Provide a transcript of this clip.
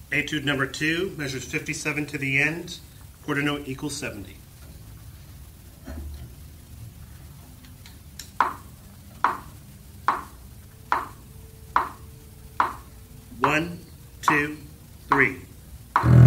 Etude number 2 measures 57 to the end, quarter note equals 70. One, two, three.